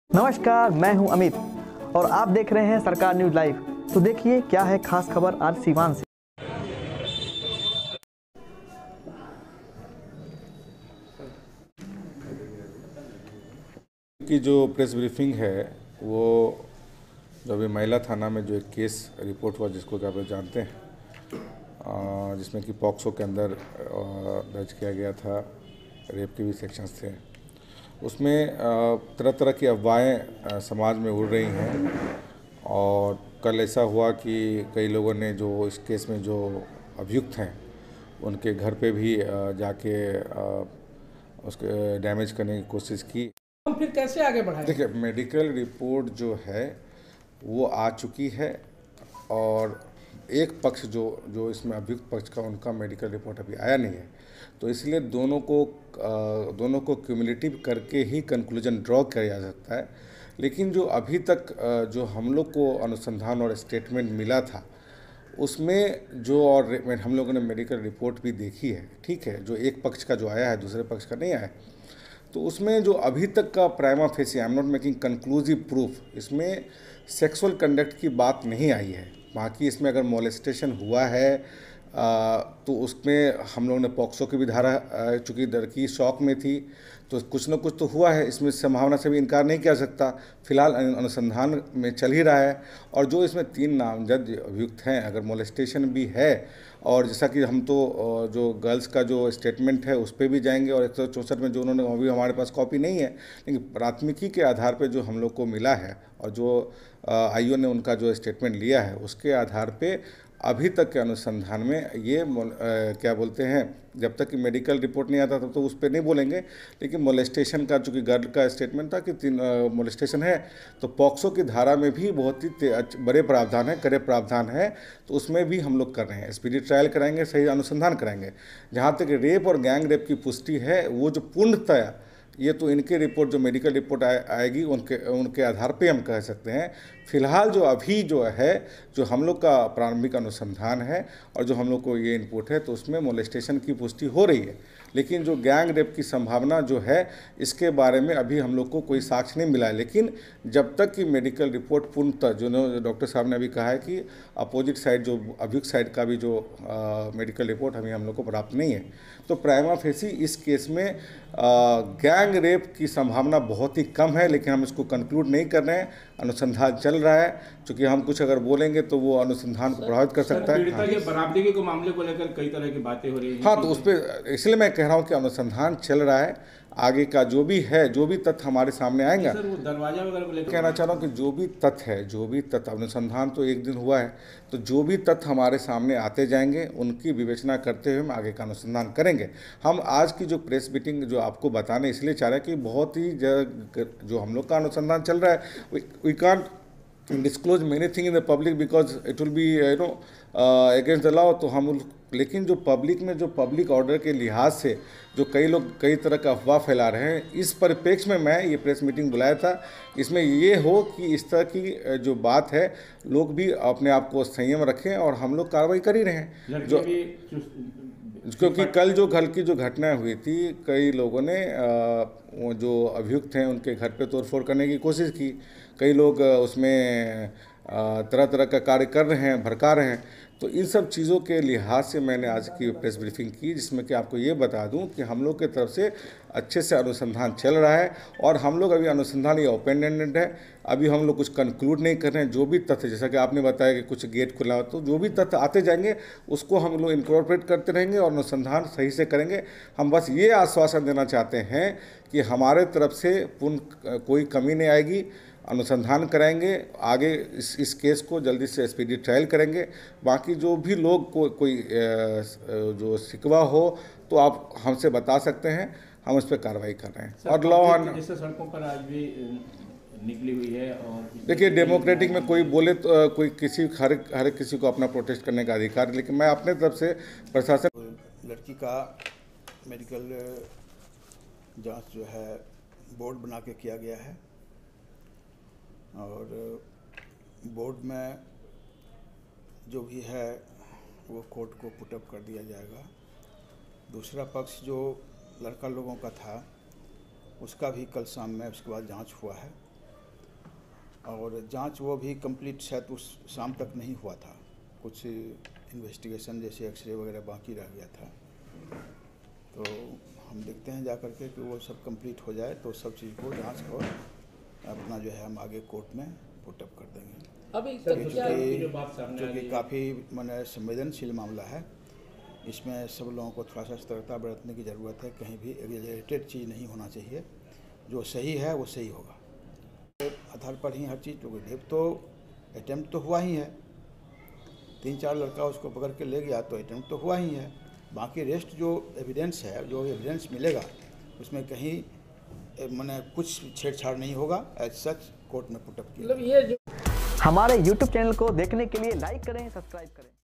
नमस्कार, मैं हूं अमित और आप देख रहे हैं सरकार न्यूज लाइव। तो देखिए क्या है खास खबर आज सीवान से। की जो प्रेस ब्रीफिंग है वो जो अभी महिला थाना में जो एक केस रिपोर्ट हुआ जिसको कि आप जानते हैं, जिसमें कि पॉक्सो के अंदर दर्ज किया गया था, रेप के भी सेक्शंस थे। उसमें तरह तरह की अफवाहें समाज में उड़ रही हैं और कल ऐसा हुआ कि कई लोगों ने जो इस केस में जो अभियुक्त हैं उनके घर पे भी जाके उसके डैमेज करने की कोशिश की। हम फिर कैसे आगे बढ़ाएं? देखिए, मेडिकल रिपोर्ट जो है वो आ चुकी है और एक पक्ष जो इसमें अभियुक्त पक्ष का उनका मेडिकल रिपोर्ट अभी आया नहीं है, तो इसलिए दोनों को क्यूमुलेटिव करके ही कंक्लूजन ड्रॉ किया जा सकता है। लेकिन जो अभी तक जो हम लोग को अनुसंधान और स्टेटमेंट मिला था उसमें जो और हम लोगों ने मेडिकल रिपोर्ट भी देखी है, ठीक है, जो एक पक्ष का जो आया है दूसरे पक्ष का नहीं आया है, तो उसमें जो अभी तक का prima facie, I am not making conclusive proof, इसमें सेक्सुअल कंडक्ट की बात नहीं आई है। बाकी इसमें अगर मोलेस्टेशन हुआ है तो उसमें हम लोगों ने पॉक्सो की भी धारा चूँकि लड़की शौक में थी तो कुछ न कुछ तो हुआ है, इसमें संभावना से भी इनकार नहीं किया सकता। फिलहाल अनुसंधान में चल ही रहा है और जो इसमें 3 नामजद अभियुक्त हैं, अगर मोलेस्टेशन भी है और जैसा कि हम तो जो गर्ल्स का जो स्टेटमेंट है उस पर भी जाएंगे और 164 में जो उन्होंने, अभी हमारे पास कॉपी नहीं है, लेकिन प्राथमिकी के आधार पर जो हम लोग को मिला है और जो आईओ ने उनका जो स्टेटमेंट लिया है उसके आधार पे अभी तक के अनुसंधान में ये क्या बोलते हैं, जब तक कि मेडिकल रिपोर्ट नहीं आता तब तो उस पर नहीं बोलेंगे, लेकिन मोलेस्टेशन का चूँकि गर्ल का स्टेटमेंट था कि 3 मोलेस्टेशन है, तो पॉक्सो की धारा में भी बहुत ही बड़े प्रावधान है, कड़े प्रावधान है, तो उसमें भी हम लोग कर रहे हैं, स्पीडी ट्रायल कराएंगे, सही अनुसंधान कराएंगे। जहाँ तक रेप और गैंग रेप की पुष्टि है वो जो पूर्णतया ये तो इनके रिपोर्ट जो मेडिकल रिपोर्ट आएगी उनके आधार पे हम कह सकते हैं। फिलहाल जो अभी जो है, जो हम लोग का प्रारंभिक अनुसंधान है और जो हम लोग को ये इनपुट है, तो उसमें मोलेस्टेशन की पुष्टि हो रही है, लेकिन जो गैंग रेप की संभावना जो है इसके बारे में अभी हम लोग को कोई साक्ष्य नहीं मिला है। लेकिन जब तक कि मेडिकल रिपोर्ट पूर्णतः, जो डॉक्टर साहब ने अभी कहा है कि अपोजिट साइड जो अभियुक्त साइड का भी जो मेडिकल रिपोर्ट अभी हम लोग को प्राप्त नहीं है, तो प्राइमा फेसी इस केस में गैंग रेप की संभावना बहुत ही कम है, लेकिन हम इसको कंक्लूड नहीं कर रहे हैं, अनुसंधान चल रहा है। क्योंकि हम कुछ अगर बोलेंगे तो वो अनुसंधान को प्रभावित कर सकता है। पीड़िता के बराबरी के मामले को लेकर कई तरह की बातें हो रही हैं। हाँ, तो उस पर इसलिए मैं कह रहा हूँ कि अनुसंधान चल रहा है, आगे का जो भी है, जो भी तथ्य हमारे सामने आएंगे, सर वो दरवाजा वगैरह को लेकर कहना चाह रहा हूँ कि जो भी तथ्य है, जो भी तथ्य, अनुसंधान तो एक दिन हुआ है, तो जो भी तथ्य हमारे सामने आते जाएंगे उनकी विवेचना करते हुए हम आगे का अनुसंधान करेंगे। हम आज की जो प्रेस मीटिंग जो आपको बताने इसलिए चाह रहे हैं कि बहुत ही जो हम लोग का अनुसंधान चल रहा है, we can't disclose many thing in the public because it will be against the law. तो हम, लेकिन जो पब्लिक में, जो पब्लिक ऑर्डर के लिहाज से जो कई लोग कई तरह का अफवाह फैला रहे हैं, इस परिप्रेक्ष्य में मैं ये प्रेस मीटिंग बुलाया था। इसमें ये हो कि इस तरह की जो बात है, लोग भी अपने आप को संयम रखें और हम लोग कार्रवाई कर ही रहे हैं। जो क्योंकि कल जो घर की जो घटना हुई थी, कई लोगों ने जो अभियुक्त हैं उनके घर पे तोड़फोड़ करने की कोशिश की, कई लोग उसमें तरह तरह का कार्य कर रहे हैं, भड़का रहे हैं। तो इन सब चीज़ों के लिहाज से मैंने आज की प्रेस ब्रीफिंग की, जिसमें कि आपको ये बता दूं कि हम लोग की तरफ से अच्छे से अनुसंधान चल रहा है और हम लोग अभी अनुसंधान ये ओपन एंडेड है, अभी हम लोग कुछ कंक्लूड नहीं कर रहे हैं। जो भी तथ्य, जैसा कि आपने बताया कि कुछ गेट खुला हो, तो जो भी तथ्य आते जाएंगे उसको हम लोग इनकॉर्पोरेट करते रहेंगे और अनुसंधान सही से करेंगे। हम बस ये आश्वासन देना चाहते हैं कि हमारे तरफ से पूर्ण कोई कमी नहीं आएगी, अनुसंधान कराएंगे, आगे इस केस को जल्दी से स्पीडी ट्रायल करेंगे। बाकी जो भी लोग को कोई जो शिकवा हो तो आप हमसे बता सकते हैं, हम उस पर कार्रवाई कर रहे हैं। और लॉ ऑन, जैसे सड़कों पर आज भी निकली हुई है, और देखिए डेमोक्रेटिक में कोई बोले तो कोई हर किसी को अपना प्रोटेस्ट करने का अधिकार है, लेकिन मैं अपने तरफ से प्रशासन, लड़की का मेडिकल जांच जो है बोर्ड बना के किया गया है और बोर्ड में जो भी है वो कोर्ट को पुटअप कर दिया जाएगा। दूसरा पक्ष जो लड़का लोगों का था उसका भी कल शाम में उसके बाद जांच हुआ है और जांच वो भी कंप्लीट शायद उस शाम तक नहीं हुआ था, कुछ इन्वेस्टिगेशन जैसे एक्सरे वगैरह बाकी रह गया था। तो हम देखते हैं जा कर के कि वो सब कंप्लीट हो जाए तो सब चीज़ को जांच और अपना जो है हम आगे कोर्ट में पुटअप कर देंगे। अभी क्योंकि काफ़ी माने संवेदनशील मामला है, इसमें सब लोगों को थोड़ा सा सतर्कता बरतने की ज़रूरत है। कहीं भी एग्जैजरेटेड चीज़ नहीं होना चाहिए, जो सही है वो सही होगा। आधार पर ही हर चीज़, क्योंकि रेप तो अटेम्प्ट तो हुआ ही है, 3-4 लड़का उसको पकड़ के ले गया तो अटेम्प्ट तो हुआ ही है। बाकी रेस्ट जो एविडेंस है, जो एविडेंस मिलेगा उसमें कहीं माने कुछ छेड़छाड़ नहीं होगा। एज सच कोर्ट में पुटअप किया। हमारे YouTube चैनल को देखने के लिए लाइक करें, सब्सक्राइब करें।